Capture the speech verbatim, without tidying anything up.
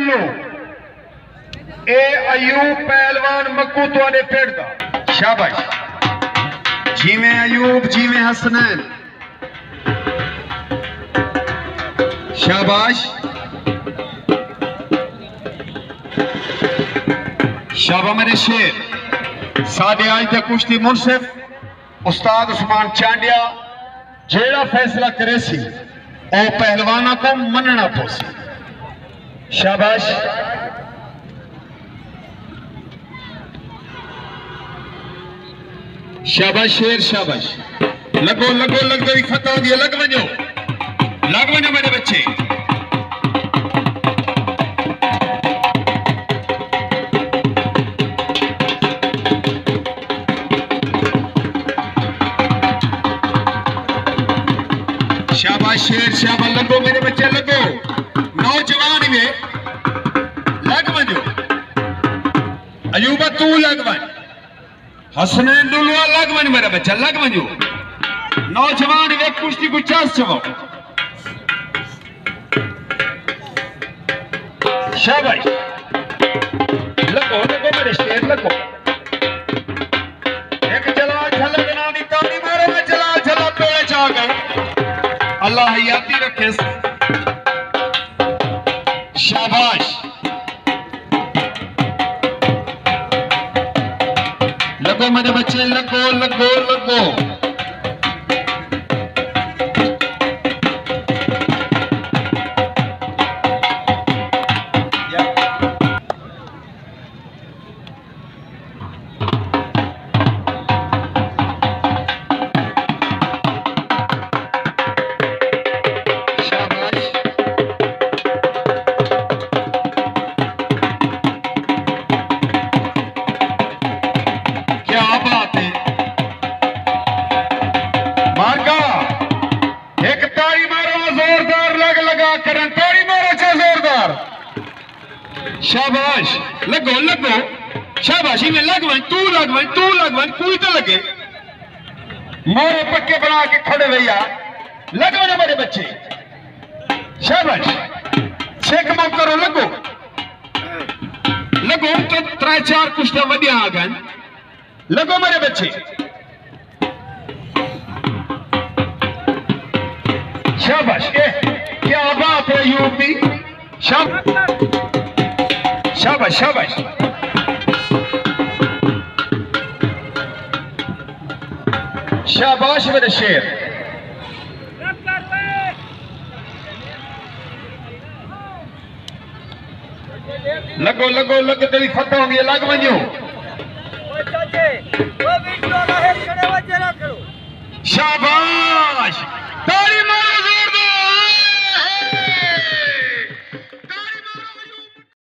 Lulu ए अयूब पहलवान मक्कू तुहाडे पिंड दा शाबाश जिवें अयूब जिवें हसनैन शाबाश शाबा मेरे शेर साडे आज दे कुश्ती मुनसिफ उस्ताद उस्मान चांडिया जेड़ा फैसला करे सी ओ पहलवाना को मनना पोसी शाबाश शाबाश शेर शाबाश लगो लगो लगो ही फतह दिया लग वजो लग वजो मेरे बच्चे शाबाश शेर शाबाश लगो मेरे बच्चे लगो नौजवान में लग वजो अयूबा तू लग वन हसनैन लुलुआ लग वन मेरा बच्चा लग वजो नौजवान वे कुश्ती को चांस चवो शाबाश लगो लगो मेरे शेर लगो एक जलाल झलक नानी ताली मारो में जलाल झलक पेड़े चाह गए अल्लाह हयाती रखे शाबाश लगो मेरे बच्चे लगो लगो लगो शाबाश लगो लगो शाबाशी में लगवन तू लगवन तू लगवन कोई तो लगे मोरे पक्के बना के खड़े भैया लगवन मेरे बच्चे शाबाश शेख मत करो लगो लगो तो त्रै चार कुश्ता वडिया आ गन लगो मेरे बच्चे शाबाश ए क्या बात है यूपी शाबाश शाबाश शाबाश शाबाश मेरे शेर लगो लगो लग तेरी फतह होगी लग वजो शाबाश ताली मारो